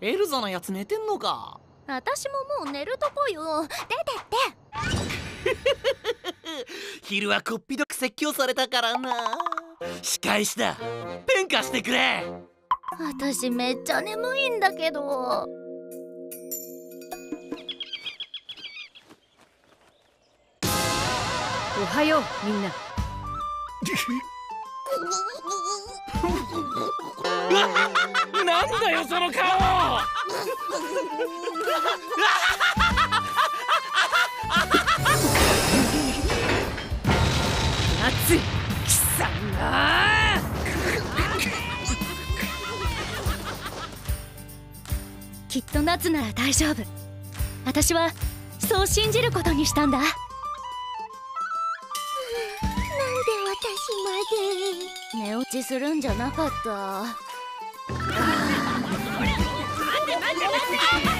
エルザのやつ寝てんのか。 私ももう寝るとこよ。出てって昼はこっぴどく説教されたからな。仕返しだ。ペン貸してくれ。 私めっちゃ眠いんだけど。 おはようみんな。 なんだよその顔。 夏貴様。 きっと夏なら大丈夫。私はそう信じることにしたんだ。なんで私まで。寝落ちするんじゃなかった。 待て待て待て。